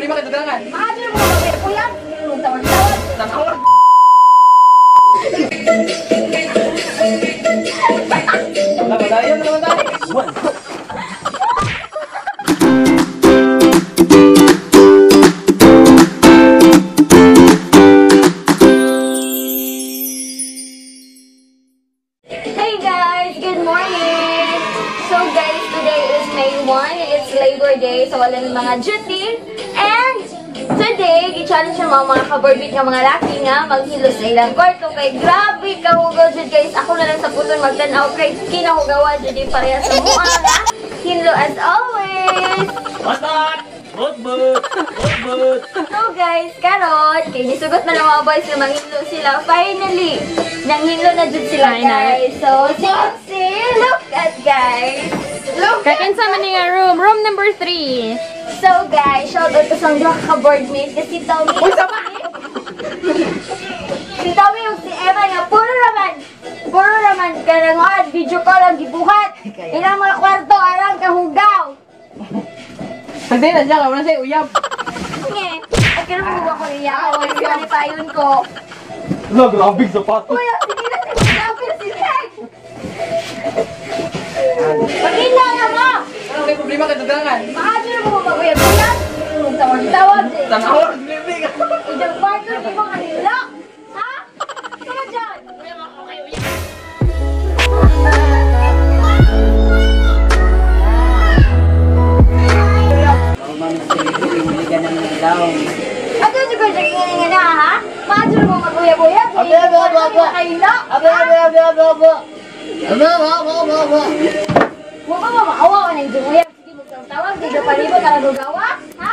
problema kayo dagangan. Maadir mo ba kaya kuya? Tawag-tawag. Tawag. Wala, madayon naman tayo. Hey guys, good morning! So guys, today is May 1. It's Labor Day, so wala ng mga duty. And today, i-challenge yung mga kaborbit ng mga laki nga maghilo sa ilang kwarto. Kay grabe kahugaw dyan guys. Ako na lang sa puton magtanaw kay kinahugawa dyan pareha sa mga nga. Hinlo as always! Bastard! Bot! So guys, karon kay nisugot na ng mga boys na manghinlo sila. Finally, nanghinlo na dyan sila guys. So, sexy! Look at guys! Look at Kakinsa man nga room. Room number 3. So guys, shout out to sa mga ka-boardmate kasi Tommy. Si Tommy yung si Eva nga puro raman karangad video call ang gibuhat. Ilang mga kwarto arang kahugaw. Hindi na dyan, wala sa'yo uyab. Nge, akira mo ako niya ako yung payon ko. Wala, grabing sapato. Kuya, sige na si Kapil si Sek. Pagkita na mo. Ano may problema kayo dagangan? Maadir mo ba kuya kuya? Tawag-tawag. Tanawag, blibig. Ujang kwarto di mo kanila. Ha? Sino dyan? Ato juga daging nga na ha? Maadir mo maguya-guya. Huwag ka mamaawa ka ng jumuya. Sige mo sa tawag. Sige palibo ka nagagawa. Ha?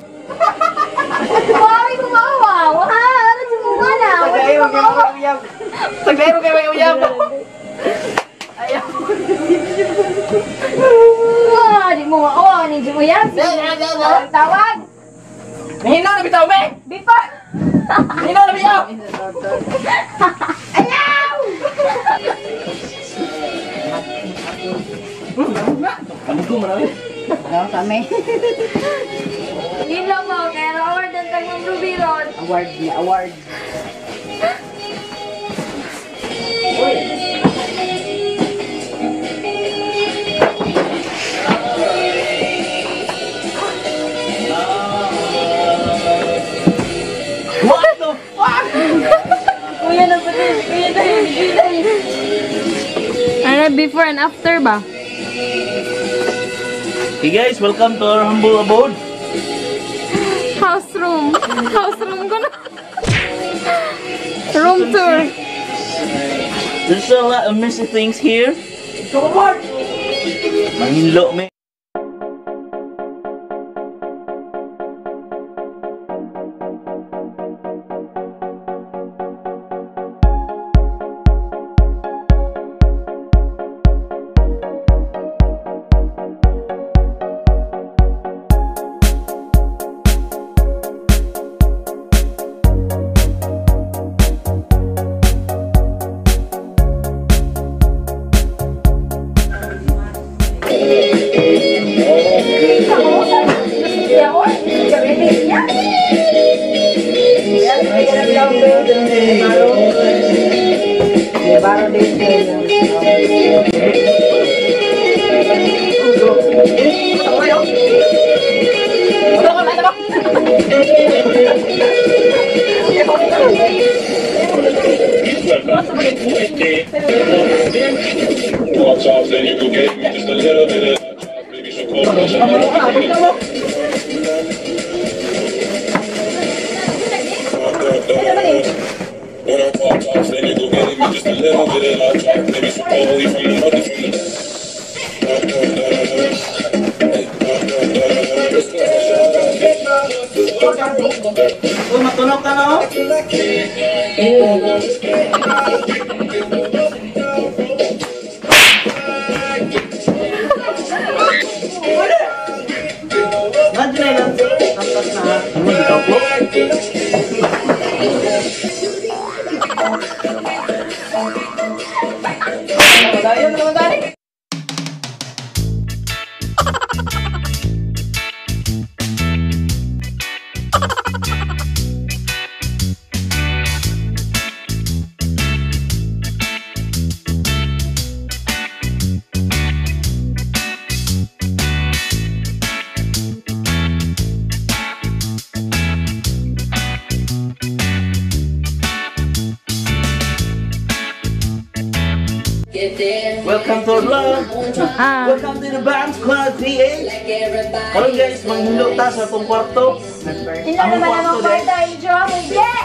Huwag mo maawa. Ha? Ano jumuya na? Huwag mo maawa. Saglayo kayo may uyab. Ayaw. Di mo maawa ka ng jumuya. Sige tawag. Nahinaw na bitaw, me! Before. Nahinaw na bitaw! Ayaw! Kami ko marami. Yun lang mo. Kaya award ang tangang Ruby Ron. Award. What the fuck? Kuya na ba din? Kuya na yun. Ano, before and after ba? Hey guys, welcome to our humble abode. House room. House room ko na. Room tour. There's a lot of messy things here. Come on! Manginlo, me. Walks off, then you go get me just a little bit of maybe some cold. When I walk off, then you go get me just a little bit of hot chocolate, maybe some holy feeling. Uy, matunog ka na, oh. Nandiyan na lang. Tapos na. Ano, dito po? Madayon naman tayo. Welcome to our vlog. Welcome to the Band Squad PH. Karon guys, manghilo ta sa atong kwarto. Hindi naman ang kwarto. Enjoy! Yeah!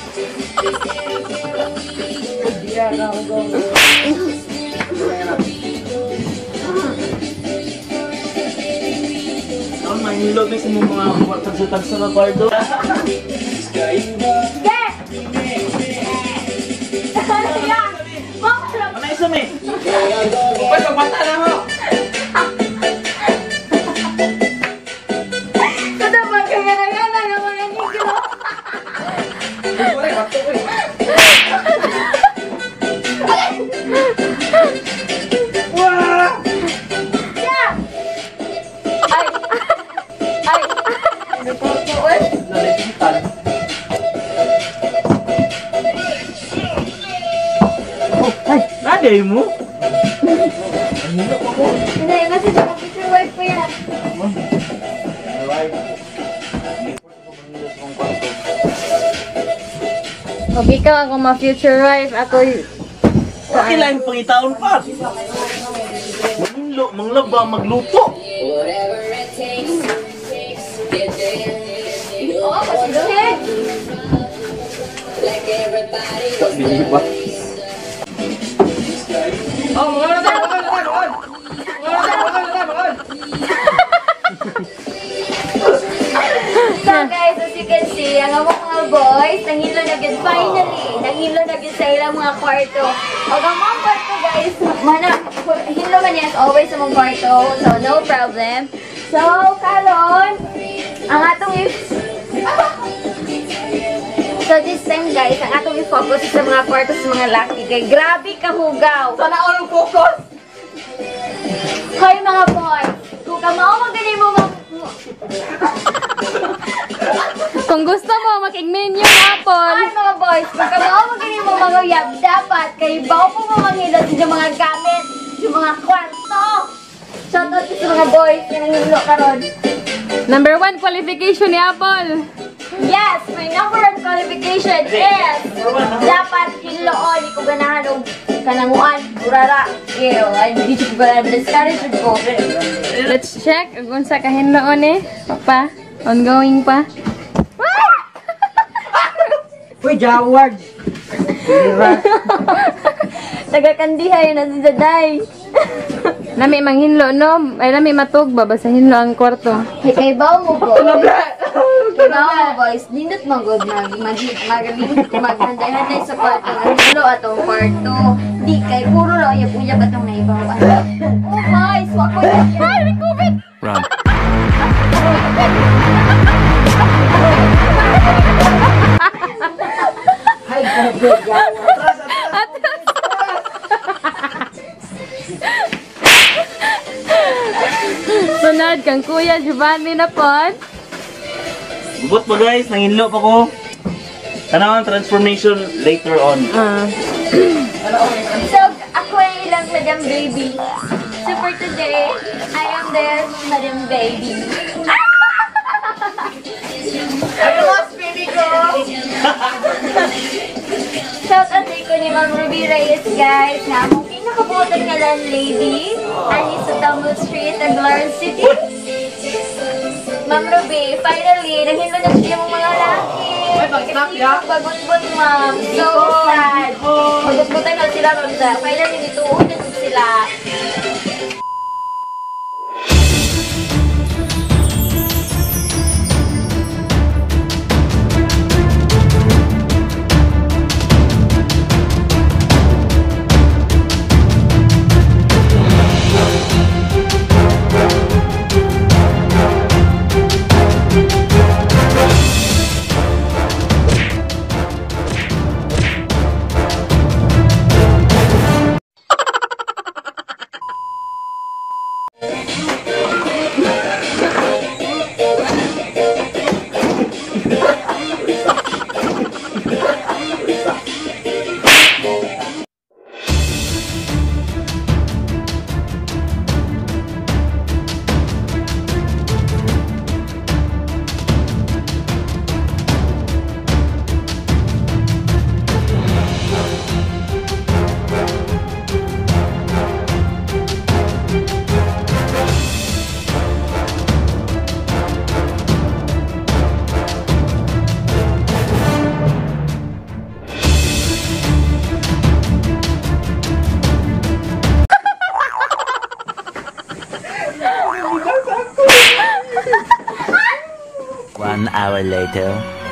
Karon manghilo guys sa mga kwarto sa kwarto. Yeah! Yeah! Ano isa me? Uy, pagmata na mo. Ito ba kagana-gana ng mga negro? Wah! Yeah! Ay! Ay! Ano po po? Nalilitan. Oh, ay, nagay mo? Manghilo pa ko. Hindi, kasi sa picture wife ko yan. Alright. Manghilo sa akong kwarto. Pag ikaw ako ma-future wife, ako Okay lang pangitaon pa. Manghilo, manglaba, magluto. Oo, kasi doon. Bili pa. So guys, as you can see, ang among mga boys, nanghilo na gid finally. Nanghilo na gid sa ilang mga kwarto. O ang mga kwarto guys, hinlo man yan always sa mga kwarto, so no problem. So, karon, ang atong So this time guys, ang atong i-focus sa mga kwarto sa mga laki. Kay grabe kahugaw. Sana ako ng focus. Hoy mga boys, kung kamao magaling mo kung gusto mo makigmin yung apple. Ay mga boys, kung kamao magaling mo maguyab, dapat kay bago po mo manghilot sa mga gamit, sa mga kwarto. Shoutout sa mga boys na nanghilo karon. Number 1 qualification ni Apple. Yes, my number one qualification is dapat hiloon, di ko ganahan og kananguan, urara. Ew, ay di ko ganahan, discourage ko. Let's check kung sa kahinloon eh. Pa, ongoing pa. Uy, Jaward! Tagakandihay na si Daday. Lami manghinlo no, ay lami matug ba sa hinlo ang kwarto. Kay baw mo boys. Kay baw mo boys, nindot mo god maghanday-handay sa kwarto. Hilo atong kwarto. Di kay puro lo uyab-uyab atong naibaw. Oh boys, wako yan. Ay, may COVID. Run. Hi, Jaward! Sunod kang Kuya Giovanni na pod. Bubot pa guys, nanginlo pa ko. Tanawan transformation later on. So, ako ay ilang Madam Baby. So, for today, I am their Madam Baby. Ano mas, baby ko? Shout out ko ni Ma'am Ruby Reyes, guys, na among pinakabutan nga landlady. Ani sa Tamil Street, Aglaran City. Ma'am Ruby, finally, nahilo na siya mong mga laki. Bagot-bot, ma'am. So sad. Bagot-botan na sila, ma'am. Finally, dito ulit sila. 1 hour later.